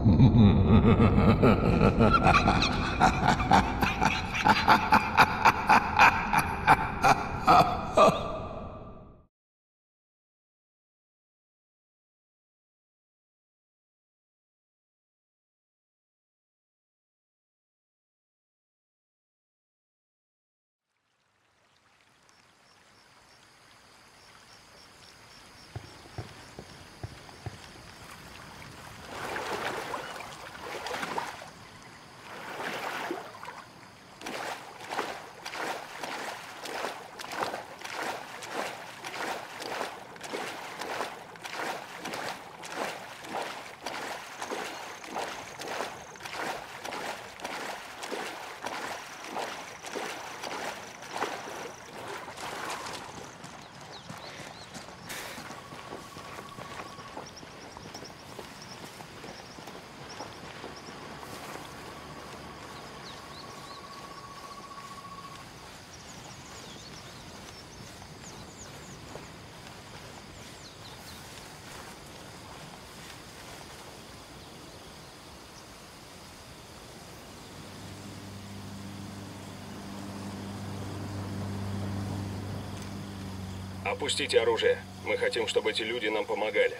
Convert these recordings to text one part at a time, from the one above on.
Опустите оружие. Мы хотим, чтобы эти люди нам помогали.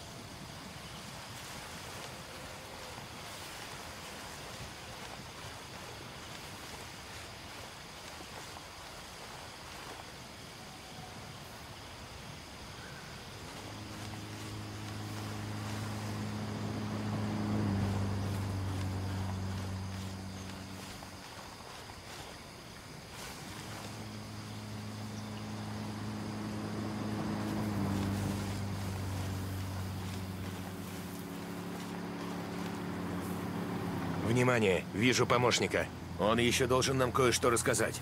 Внимание! Вижу помощника. Он еще должен нам кое-что рассказать.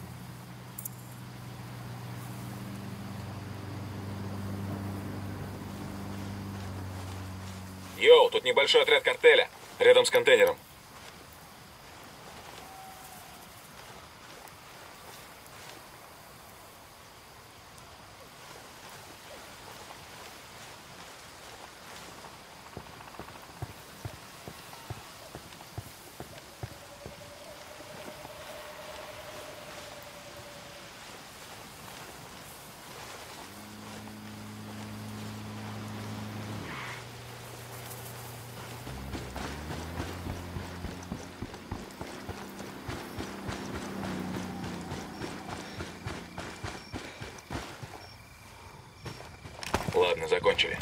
Йоу, тут небольшой отряд картеля. Рядом с контейнером. Ладно, закончили.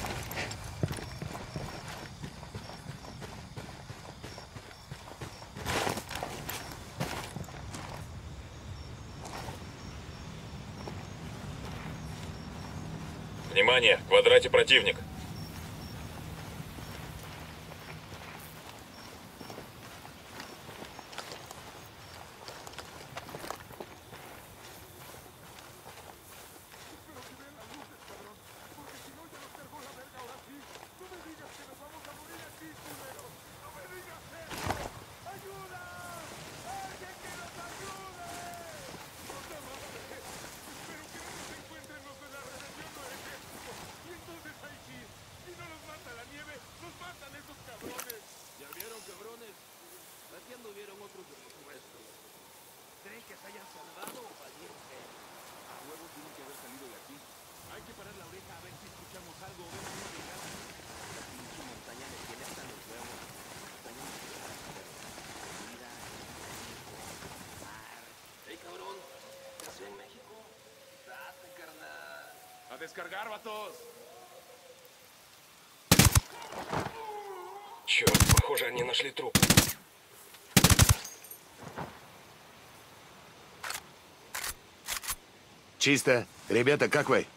Внимание! В квадрате противник. Descargar, vatos. Черт, похоже, они нашли труп. Чисто. Ребята, как вы?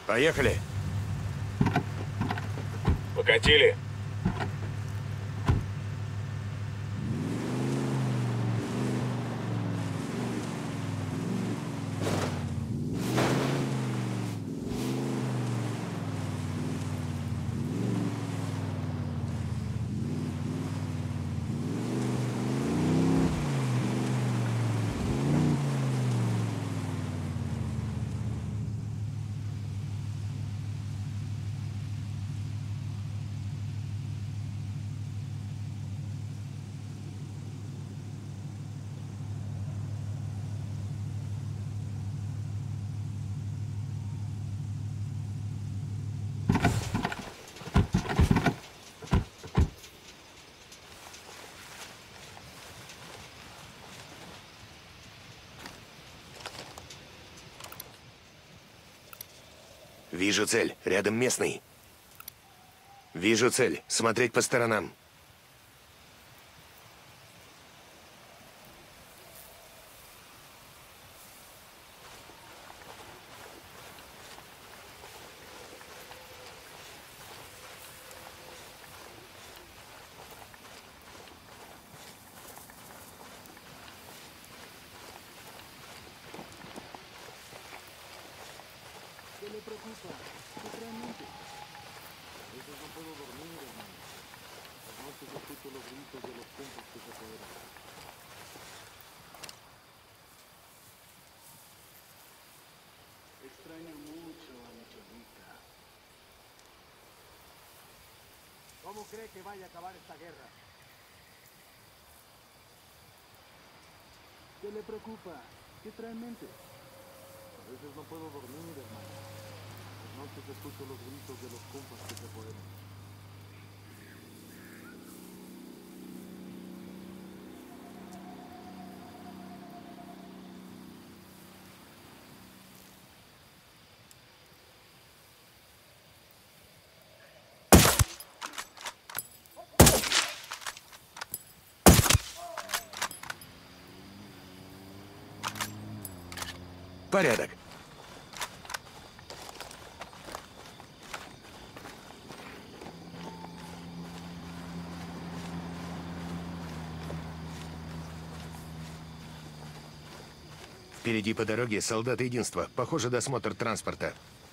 Поехали. Покатили. Вижу цель. Рядом местный. Вижу цель. Смотреть по сторонам. ¿Qué le preocupa? ¿Qué realmente? A veces no puedo dormir, hermano. Las noches escucho los gritos de los compas que se apoderan. Extraño mucho a mi chavita. ¿Cómo cree que vaya a acabar esta guerra? ¿Qué le preocupa? ¿Qué trae en mente? A veces no puedo dormir, hermano. Las noches escucho los gritos de los compas que se apoderan. Порядок. Впереди по дороге солдат единства. Похоже, досмотр транспорта.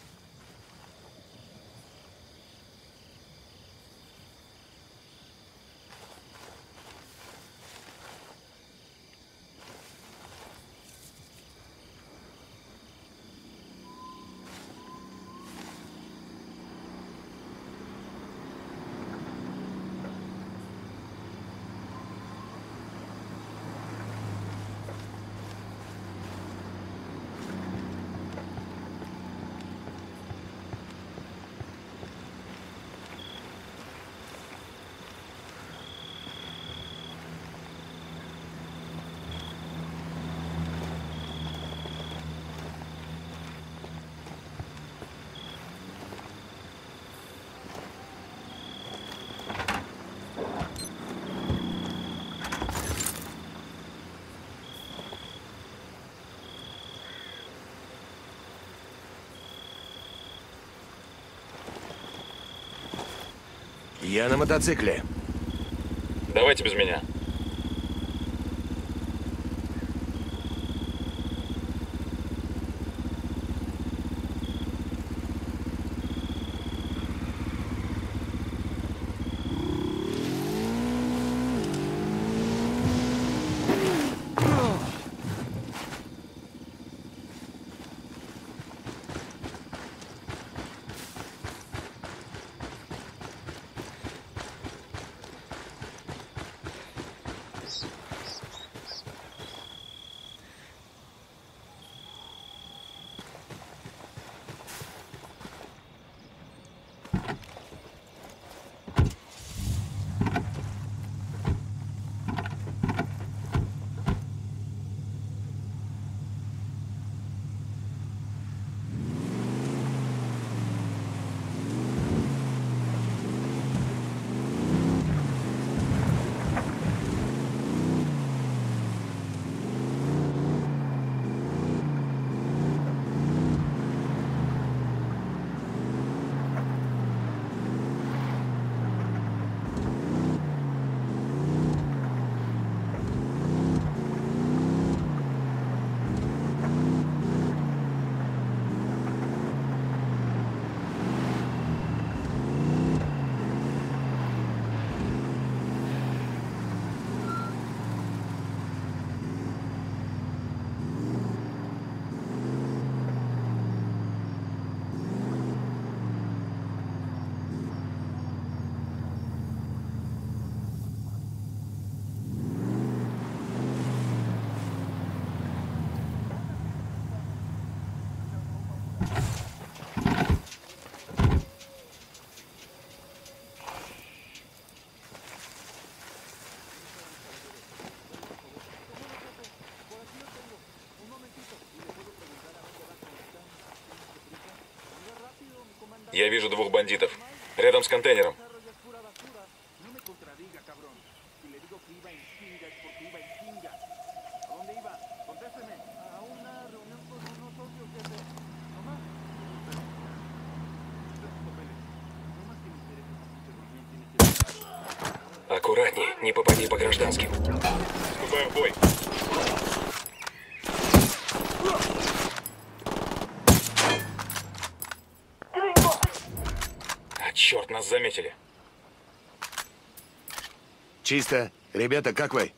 Я на мотоцикле. Давайте без меня. Я вижу двух бандитов. Рядом с контейнером. No me contradiga, cabrón. Si le digo que iba en chinga es porque iba en chinga. ¿A dónde iba? Contésteme. A una reunión con unos socios, jefe. ¿No más? Tres papeles. No más que me interesa que bien tiene que... Аккуратней, не попади по гражданским. Вступаем в бой. А, черт, нас заметили. Чисто. Ребята, как вы?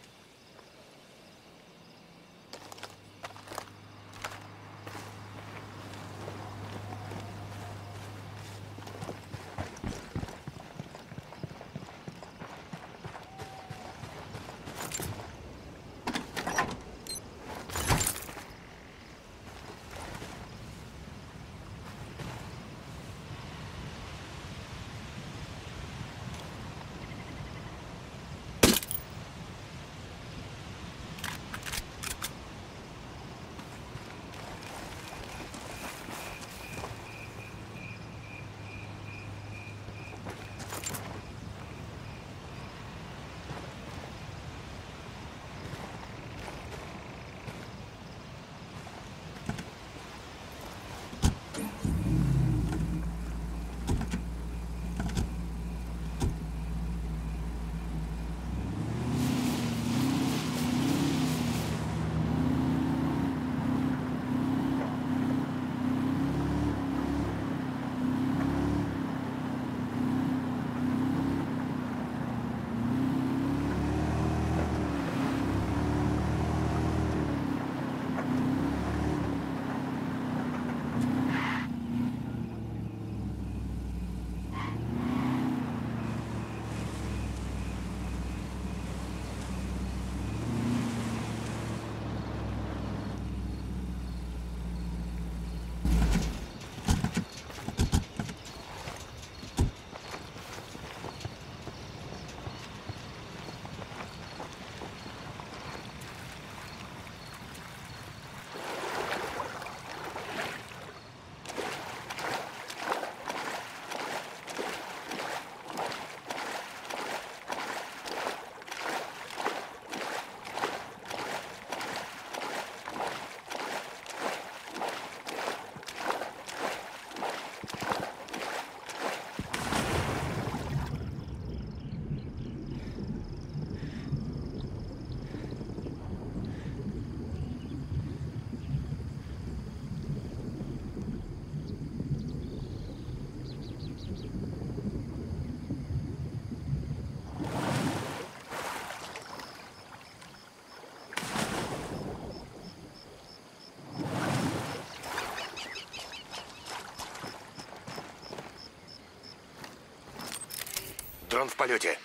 Дрон в полете.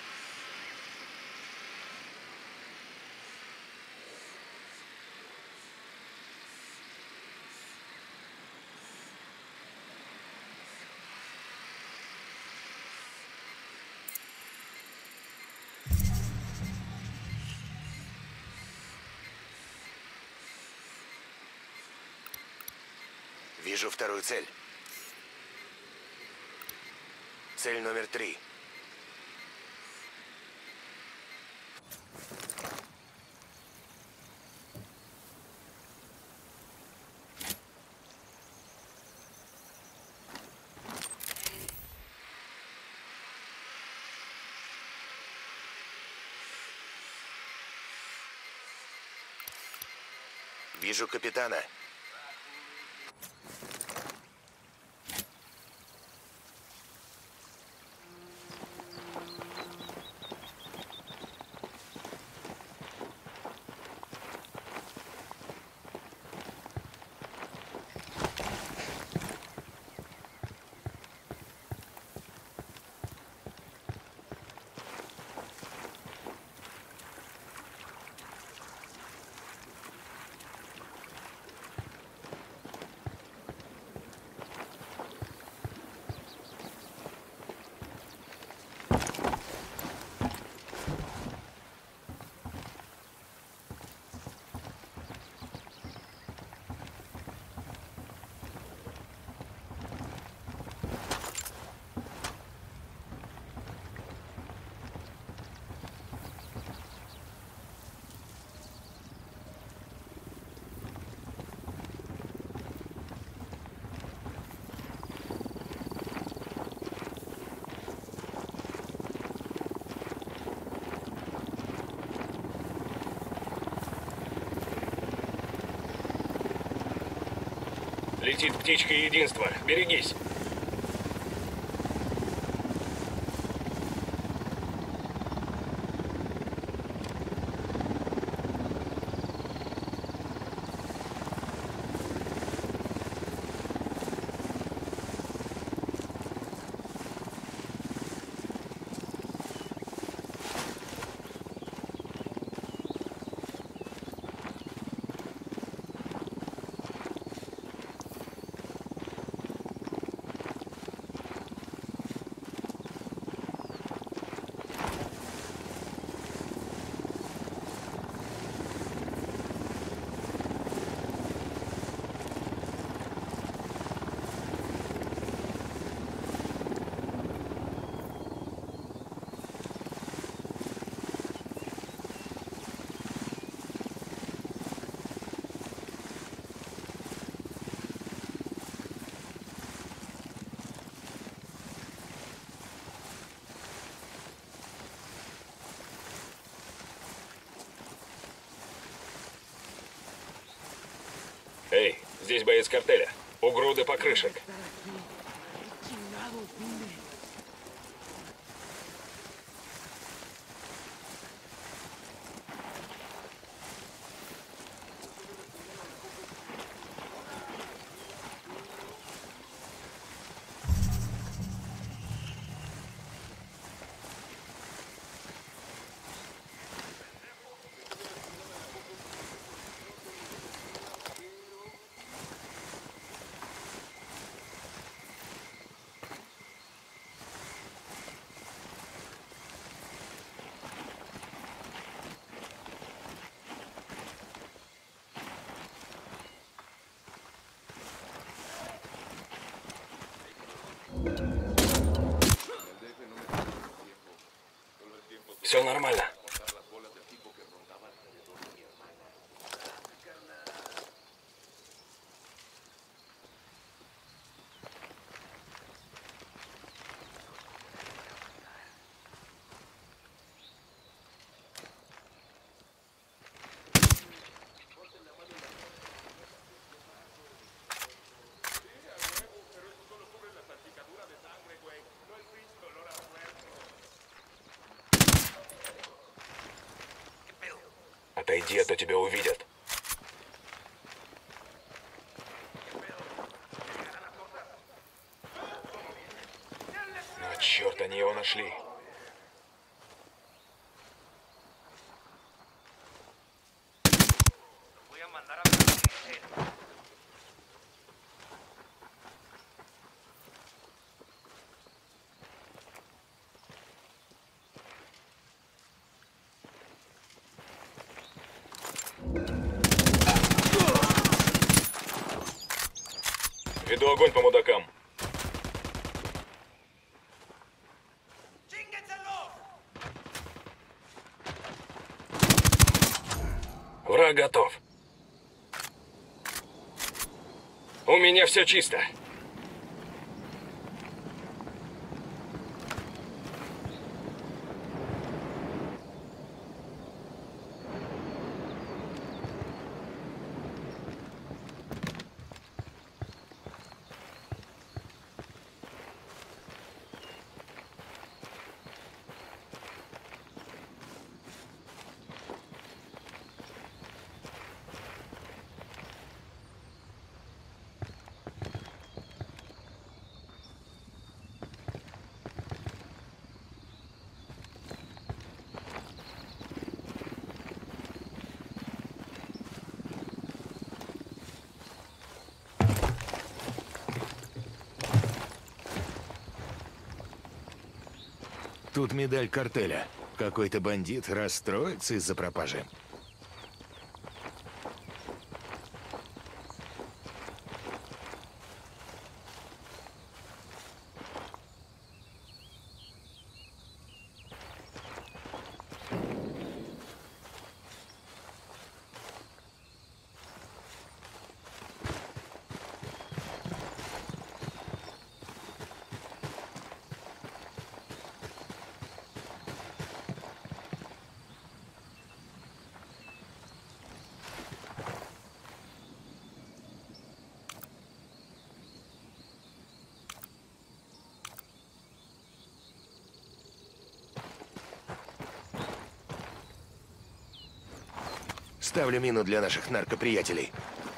Вижу вторую цель. Цель номер 3. Вижу капитана. Летит птичка единства. Берегись. Эй, здесь боец картеля. У груды покрышек. Все нормально. Отойди, а то тебя увидят. Ну, черт, они его нашли. Веду огонь по мудакам. Враг готов. У меня все чисто. Тут медаль картеля. Какой-то бандит расстроится из-за пропажи. Ставлю мину для наших наркоприятелей.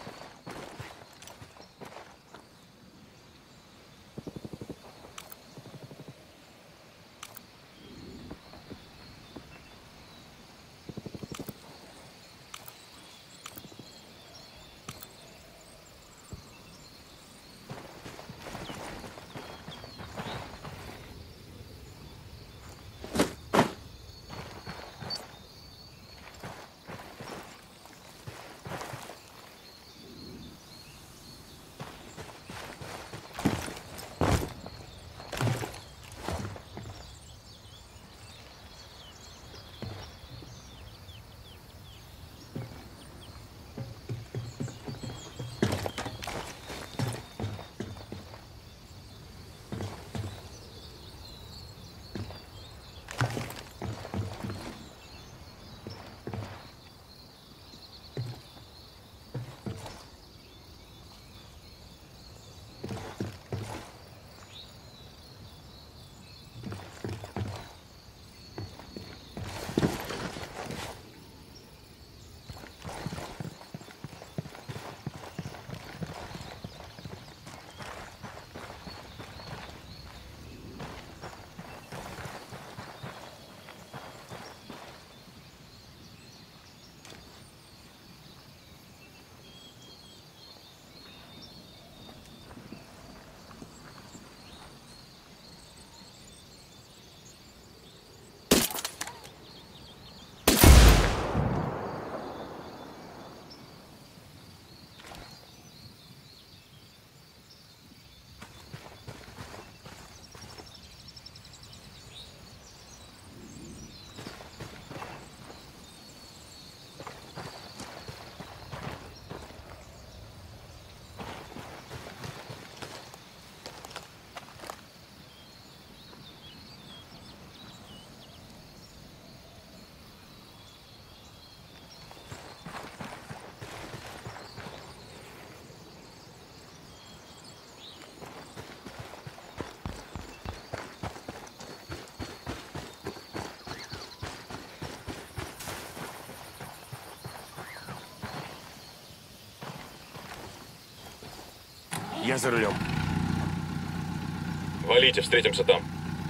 Я за рулем. Валите, встретимся там.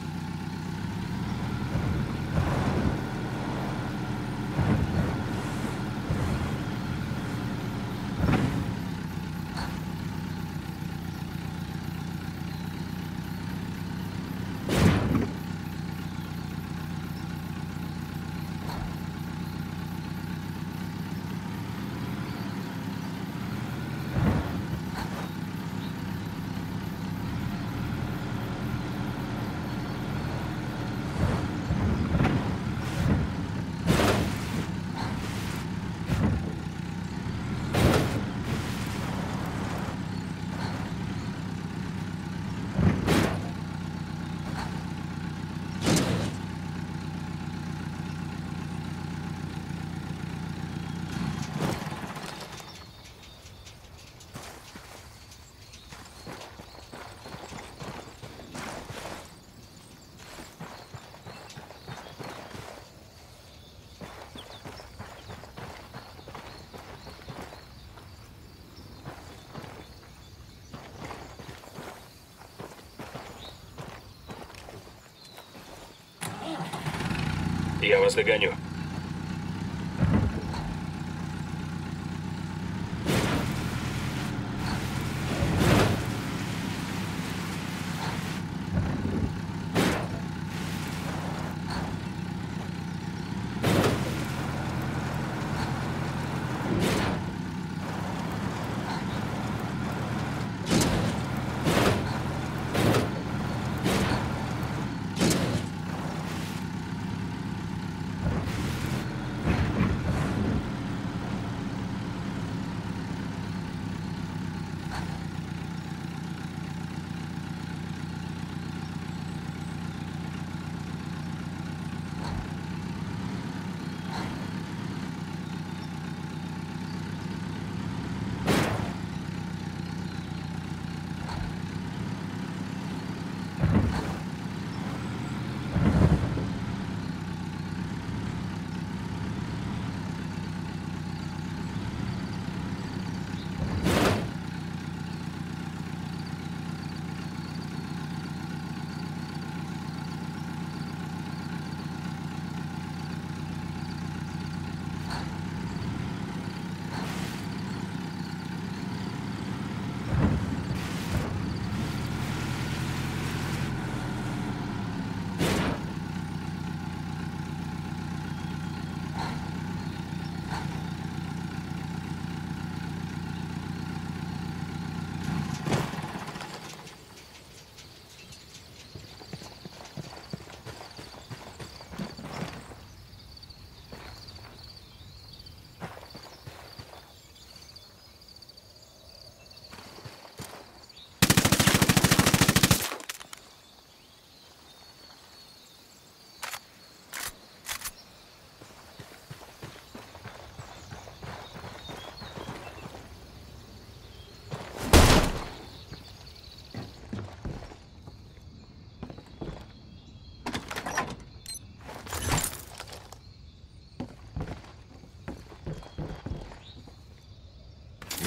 Я вас догоню.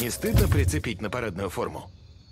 Не стыдно прицепить на парадную форму?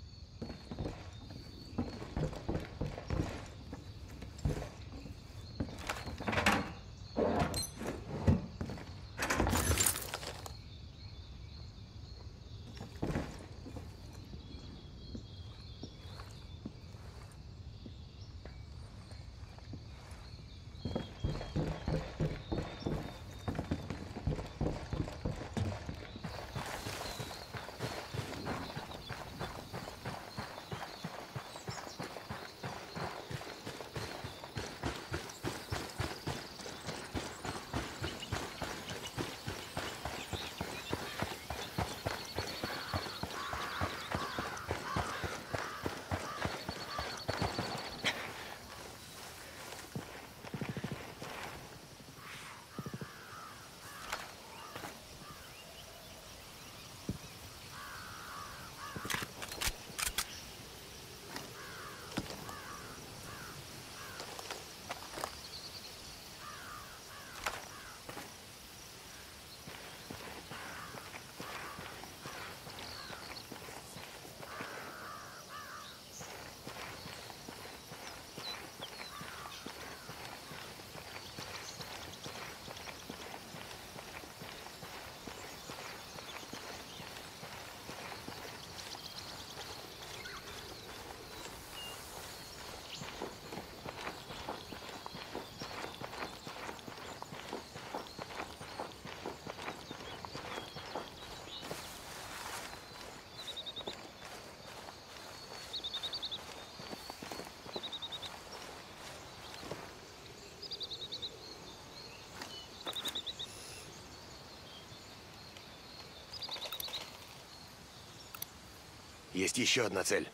Есть еще одна цель.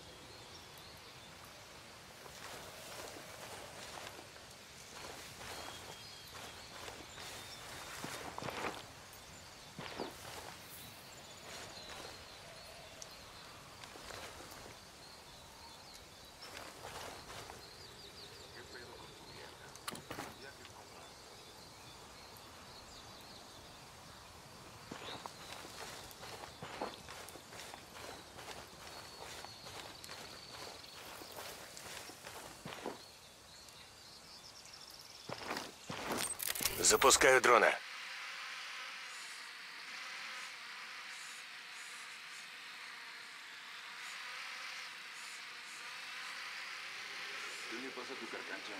Запускаю дрона. ¿Qué le pasa a tu carcancha?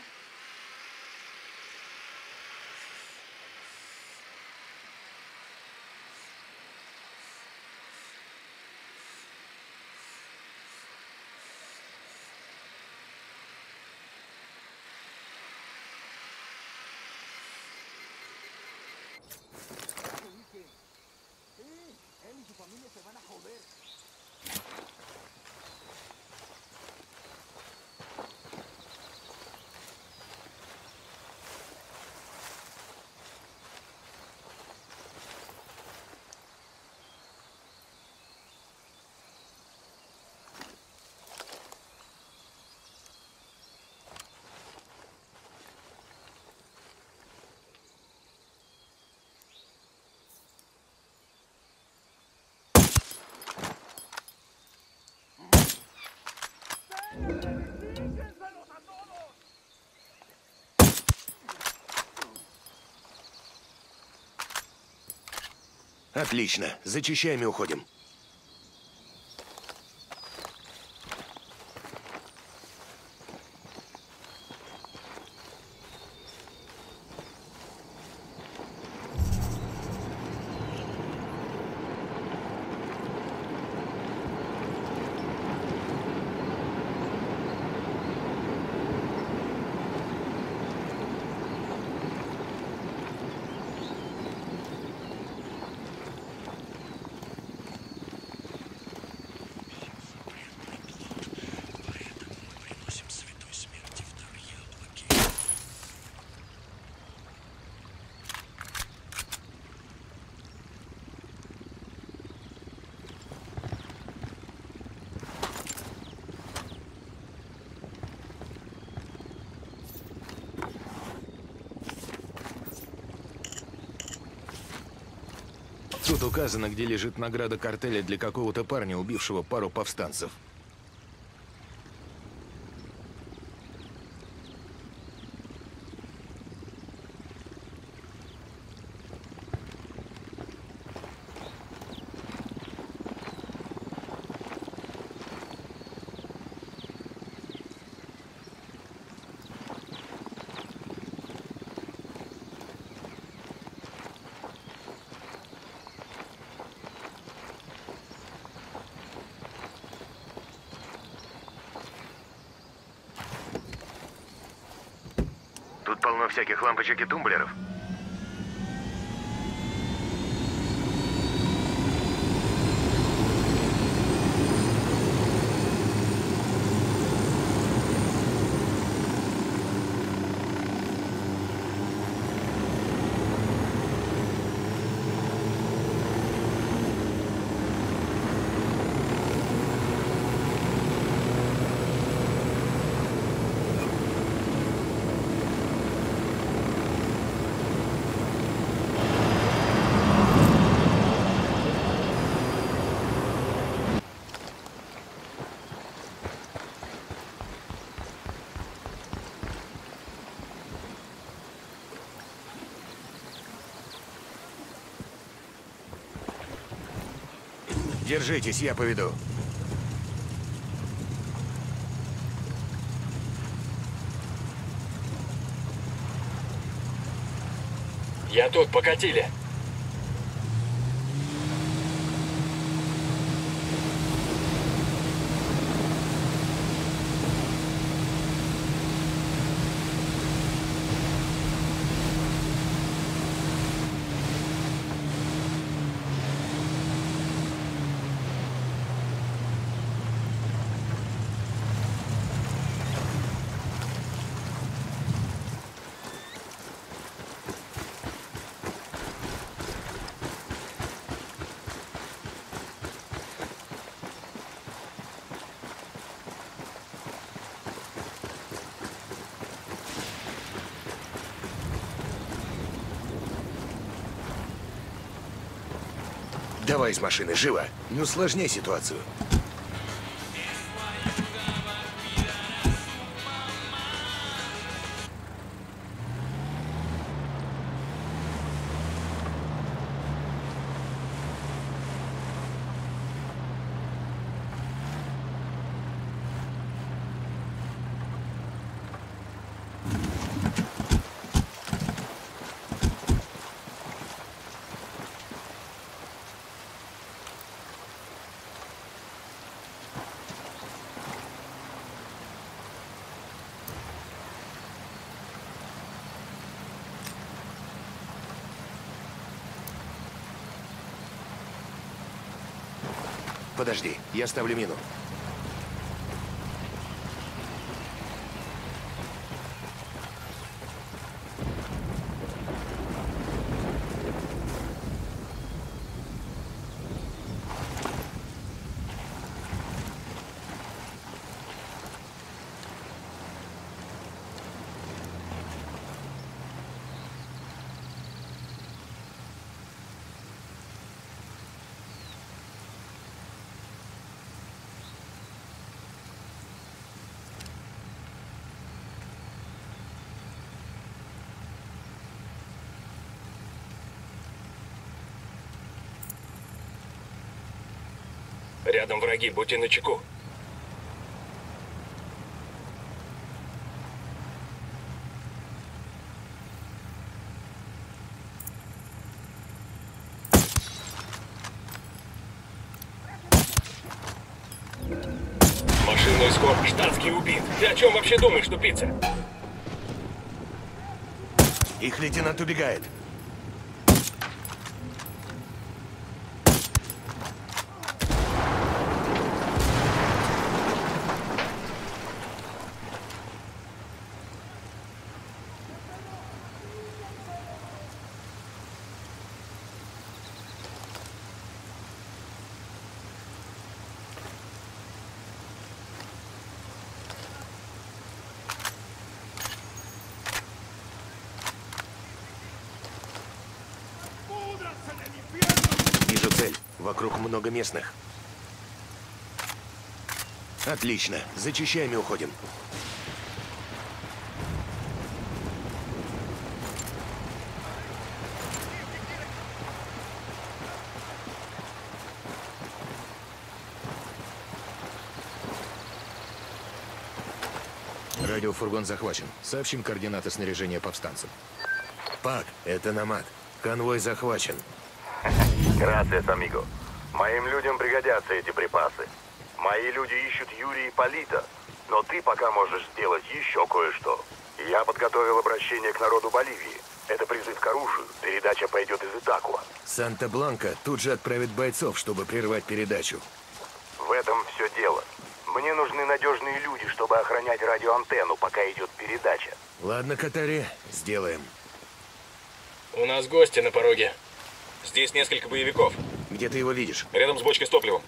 Él y su familia se van a joder. ¡Díganselos a todos! Отлично. Зачищаем и уходим. Тут указано, где лежит награда картеля для какого-то парня, убившего пару повстанцев. Тут полно всяких лампочек и тумблеров. Держитесь, я поведу. Я тут, покатили. Давай из машины, живо. Не усложняй ситуацию. Подожди, я ставлю мину. Рядом враги, будьте начеку. Машинный эскорт, штатский убит. Ты о чем вообще думаешь, тупица? Их лейтенант убегает. Вижу цель. Вокруг много местных. Отлично. Зачищаем и уходим. Радиофургон захвачен. Сообщим координаты снаряжения повстанцам. Пак, это Намад. Конвой захвачен. Gracias, amigo. Моим людям пригодятся эти припасы. Мои люди ищут Юрия и Полита, но ты пока можешь сделать еще кое-что. Я подготовил обращение к народу Боливии. Это призыв к оружию. Передача пойдет из Итакуа. Санта-Бланка тут же отправит бойцов, чтобы прервать передачу. В этом все дело. Мне нужны надежные люди, чтобы охранять радиоантенну, пока идет передача. Ладно, Катари, сделаем. У нас гости на пороге. Здесь несколько боевиков. Где ты его видишь? Рядом с бочкой с топливом.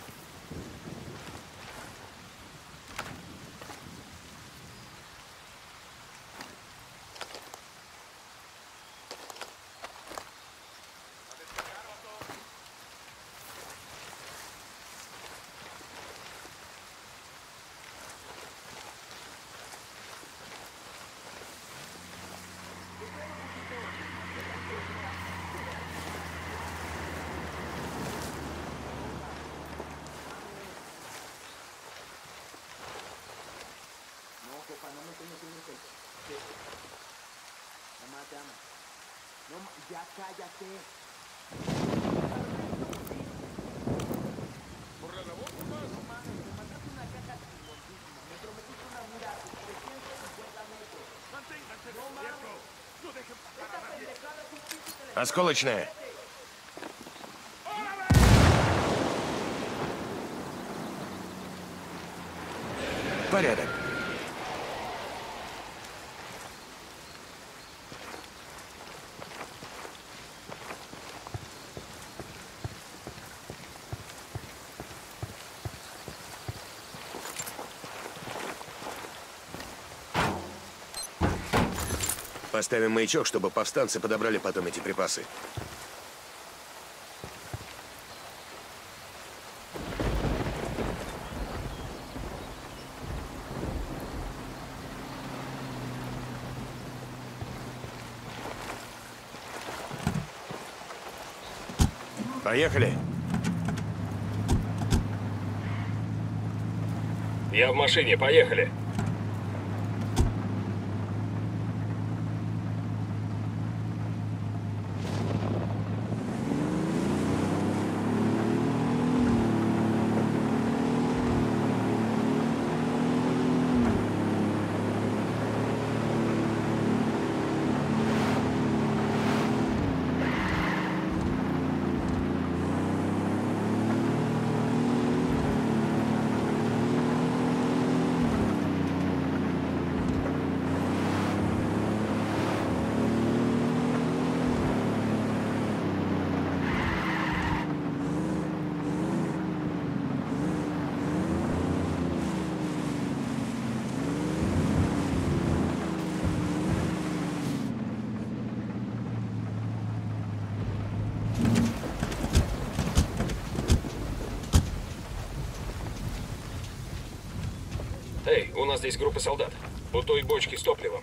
No, jefa, no me tengo que ir. Mamá te ama. No, ya cállate. Por la labor, no mames, me mandaste una caja chingoncísima. Me prometiste una mira a 350 metros. Manténganse despiertos. No dejen pasar a nadie. Осколочная. Порядок. Поставим маячок, чтобы повстанцы подобрали потом эти припасы. Поехали. Я в машине, поехали. Эй, у нас здесь группа солдат. У той бочки с топливом.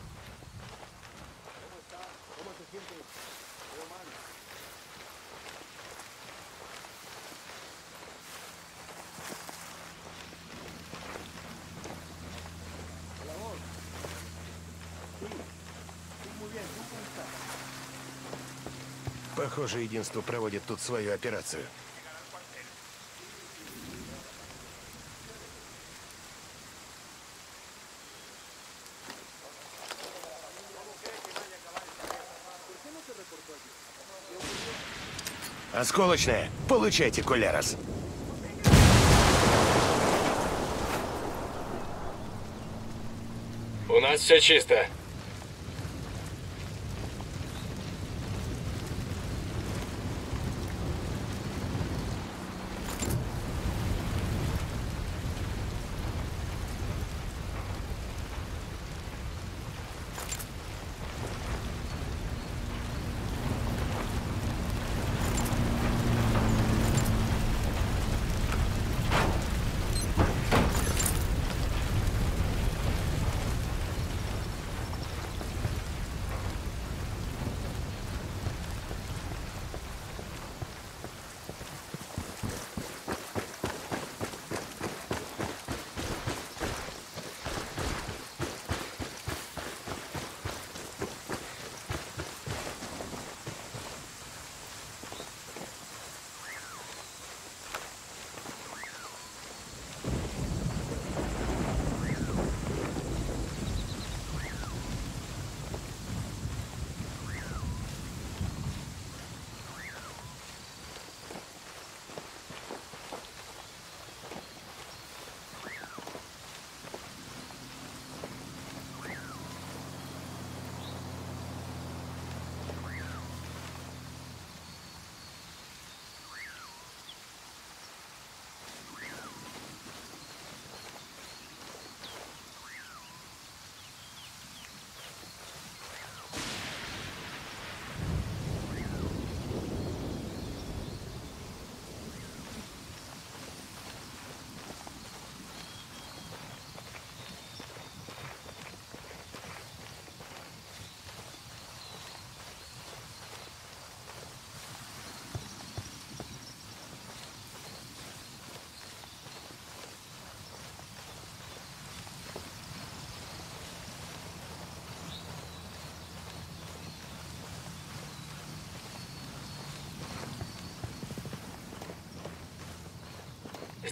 Похоже, единство проводит тут свою операцию. Осколочная, получайте, кулярос. У нас все чисто.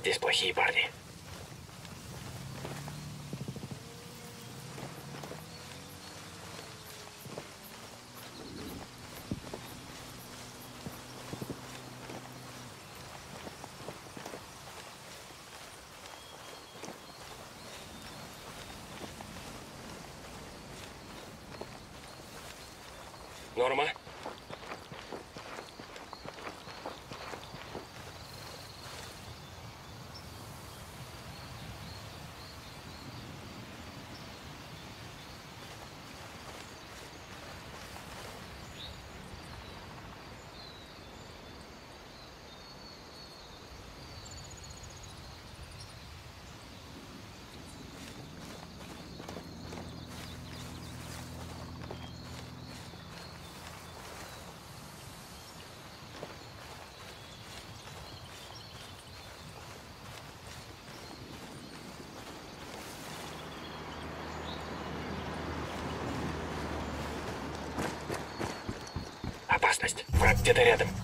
Здесь плохие парни. Норма? Опасность. Враг где-то рядом.